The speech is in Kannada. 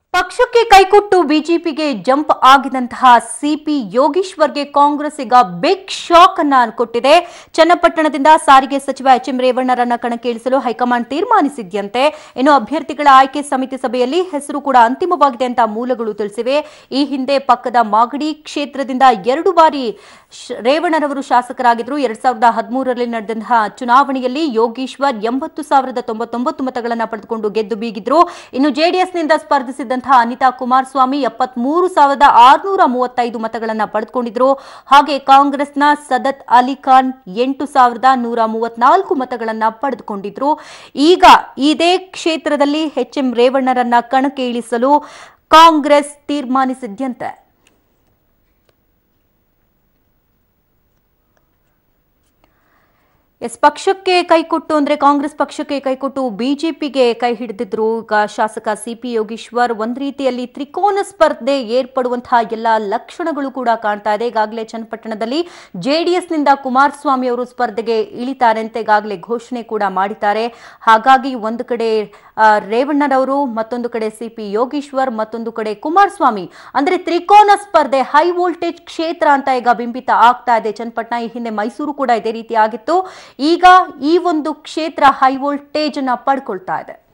ಪಕ್ಷಕ್ಕೆ ಕೈಕೊಟ್ಟು ಬಿಜೆಪಿಗೆ ಜಂಪ್ ಆಗಿದಂತಹ ಸಿಪಿ ಯೋಗೀಶ್ವರ್ಗೆ ಕಾಂಗ್ರೆಸ್ ಈಗ ಬಿಗ್ ಶಾಕ್ ಅನ್ನ ಕೊಟ್ಟಿದೆ. ಚನ್ನಪಟ್ಟಣದಿಂದ ಸಾರಿಗೆ ಸಚಿವ ಎಚ್ ಎಂ ರೇವಣ್ಣರನ್ನ ಕಣಕ್ಕಿಳಿಸಲು ಹೈಕಮಾಂಡ್ ತೀರ್ಮಾನಿಸಿದ್ಯಂತೆ. ಇನ್ನು ಅಭ್ಯರ್ಥಿಗಳ ಆಯ್ಕೆ ಸಮಿತಿ ಸಭೆಯಲ್ಲಿ ಹೆಸರು ಕೂಡ ಅಂತಿಮವಾಗಿದೆ ಅಂತ ಮೂಲಗಳು ತಿಳಿಸಿವೆ. ಈ ಹಿಂದೆ ಪಕ್ಕದ ಮಾಗಡಿ ಕ್ಷೇತ್ರದಿಂದ 2 ಬಾರಿ ರೇವಣ್ಣರವರು ಶಾಸಕರಾಗಿದ್ದರು. 2013ರಲ್ಲಿ ನಡೆದಂತಹ ಚುನಾವಣೆಯಲ್ಲಿ ಯೋಗೀಶ್ವರ್ 80,099 ಮತಗಳನ್ನು ಪಡೆದುಕೊಂಡು ಗೆದ್ದು ಬೀಗಿದ್ರು. ಇನ್ನು ಜೆಡಿಎಸ್ನಿಂದ ಸ್ಪರ್ಧಿಸಿದ್ದಂತಹ ಅನಿತಾ ಕುಮಾರಸ್ವಾಮಿ 73,635 ಮತಗಳನ್ನು ಪಡೆದುಕೊಂಡಿದ್ರು. ಹಾಗೆ ಕಾಂಗ್ರೆಸ್ನ ಸದತ್ ಅಲಿ ಖಾನ್ 8,134 ಮತಗಳನ್ನು ಪಡೆದುಕೊಂಡಿದ್ರು. ಈಗ ಇದೇ ಕ್ಷೇತ್ರದಲ್ಲಿ ಎಚ್ ಎಂ ರೇವಣ್ಣರನ್ನ ಕಣಕ್ಕೆ ಇಳಿಸಲು ಕಾಂಗ್ರೆಸ್ ತೀರ್ಮಾನಿಸಿದ್ಯಂತೆ. ಪಕ್ಷಕ್ಕೆ ಕೈಕೊಟ್ಟು ಅಂದ್ರೆ ಕಾಂಗ್ರೆಸ್ ಪಕ್ಷಕ್ಕೆ ಕೈಕೊಟ್ಟು ಬಿಜೆಪಿಗೆ ಕೈ ಹಿಡಿದಿದ್ರು. ಈಗ ಶಾಸಕ ಸಿಪಿ ಯೋಗೀಶ್ವರ್ ಒಂದ್ ರೀತಿಯಲ್ಲಿ ತ್ರಿಕೋನ ಸ್ಪರ್ಧೆ ಏರ್ಪಡುವಂತಹ ಎಲ್ಲಾ ಲಕ್ಷಣಗಳು ಕೂಡ ಕಾಣ್ತಾ ಇದೆ. ಈಗಾಗಲೇ ಚನ್ನಪಟ್ಟಣದಲ್ಲಿ ಜೆಡಿಎಸ್ನಿಂದ ಕುಮಾರಸ್ವಾಮಿ ಅವರು ಸ್ಪರ್ಧೆಗೆ ಇಳಿತಾರೆ ಅಂತ ಈಗಾಗಲೇ ಘೋಷಣೆ ಕೂಡ ಮಾಡಿದ್ದಾರೆ. ಹಾಗಾಗಿ ಒಂದು ಕಡೆ ರೇವಣ್ಣರವರು, ಮತ್ತೊಂದು ಕಡೆ ಸಿಪಿ ಯೋಗೀಶ್ವರ್, ಮತ್ತೊಂದು ಕಡೆ ಕುಮಾರಸ್ವಾಮಿ, ಅಂದ್ರೆ ತ್ರಿಕೋನ ಸ್ಪರ್ಧೆ ಹೈ ವೋಲ್ಟೇಜ್ ಕ್ಷೇತ್ರ ಅಂತ ಈಗ ಬಿಂಬಿತ ಆಗ್ತಾ ಇದೆ ಚನ್ನಪಟ್ಟಣ. ಈ ಹಿಂದೆ ಮೈಸೂರು ಕೂಡ ಇದೇ ರೀತಿ ಆಗಿತ್ತು. ಈಗ ಈ ಒಂದು ಕ್ಷೇತ್ರ ಹೈ ವೋಲ್ಟೇಜ್ ಅನ್ನ ಪಡ್ಕೊಳ್ತಾ ಇದೆ.